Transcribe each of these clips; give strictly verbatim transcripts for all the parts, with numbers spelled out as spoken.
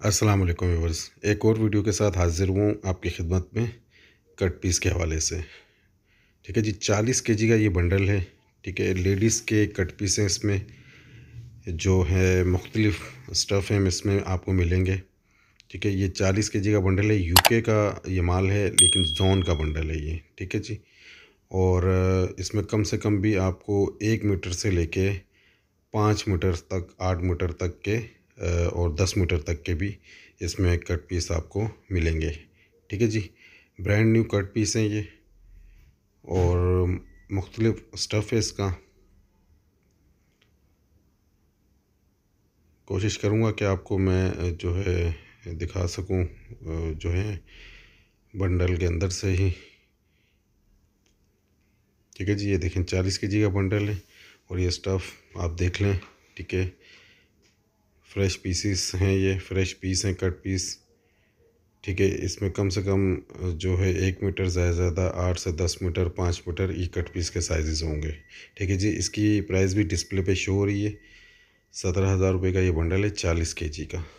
अस्सलाम वालेकुम व्यूअर्स, एक और वीडियो के साथ हाज़िर हूँ आपकी खिदमत में कट पीस के हवाले से। ठीक है जी, चालीस केजी का ये बंडल है। ठीक है, लेडीज़ के कट पीस हैं, इसमें जो है मुख्तलिफ़ स्टफ़ हैं इसमें आपको मिलेंगे। ठीक है, ये चालीस केजी का बंडल है, यूके का ये माल है, लेकिन जोन का बंडल है ये। ठीक है जी, और इसमें कम से कम भी आपको एक मीटर से लेके पाँच मीटर तक, आठ मीटर तक के और दस मीटर तक के भी इसमें कट पीस आपको मिलेंगे। ठीक है जी, ब्रांड न्यू कट पीस हैं ये, और मुख्तलिफ स्टफ़ है इसका। कोशिश करूँगा कि आपको मैं जो है दिखा सकूँ जो है बंडल के अंदर से ही। ठीक है जी, ये देखें चालीस के जी का बंडल है और ये स्टफ़ आप देख लें। ठीक है, फ्रेश पीसीस हैं, ये फ्रेश पीस हैं, कट पीस। ठीक है, इसमें कम से कम जो है एक मीटर ज़्यादा ज़्यादा आठ से दस मीटर, पाँच मीटर ये कट पीस के साइज़ होंगे। ठीक है जी, इसकी प्राइस भी डिस्प्ले पे शो हो रही है। सत्रह हज़ार रुपये का ये बंडल है चालीस के जी का।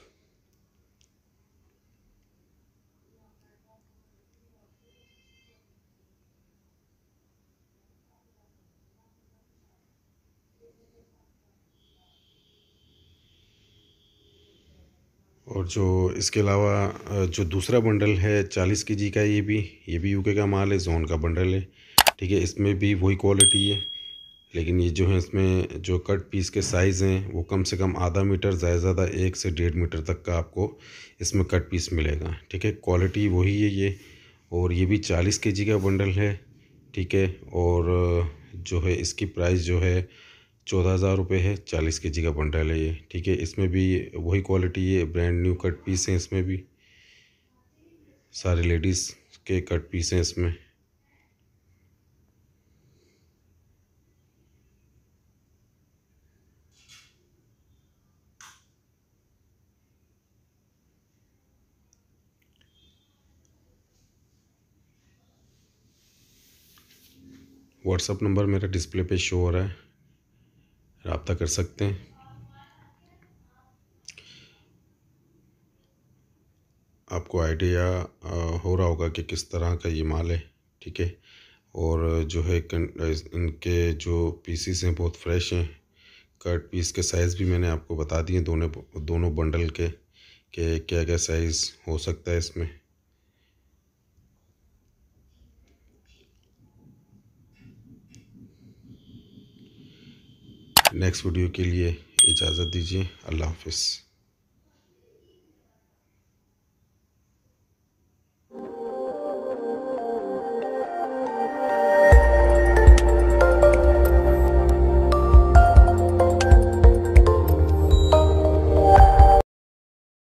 और जो इसके अलावा जो दूसरा बंडल है चालीस के जी का, ये भी ये भी यूके का माल है, जोन का बंडल है। ठीक है, इसमें भी वही क्वालिटी है, लेकिन ये जो है इसमें जो कट पीस के साइज़ हैं वो कम से कम आधा मीटर, ज़्यादा ज़्यादा एक से डेढ़ मीटर तक का आपको इसमें कट पीस मिलेगा। ठीक है, क्वालिटी वही है ये, और ये भी चालीस के जी का बंडल है। ठीक है, और जो है इसकी प्राइस जो है चौदह हज़ार रुपये है, चालीस के जी का बंडल है ये। ठीक है, इसमें भी वही क्वालिटी है, ब्रांड न्यू कट पीस हैं इसमें भी, सारे लेडीज़ के कट पीस हैं इसमें। व्हाट्सअप नंबर मेरा डिस्प्ले पे शो हो रहा है, रब्ता कर सकते हैं। आपको आइडिया हो रहा होगा कि किस तरह का ये माल है। ठीक है, और जो है इनके जो पीसीस हैं बहुत फ्रेश हैं। कट पीस के साइज़ भी मैंने आपको बता दिए दोनों दोनों बंडल के, कि क्या क्या साइज़ हो सकता है इसमें। नेक्स्ट वीडियो के लिए इजाज़त दीजिए। अल्लाह हाफ़िज़।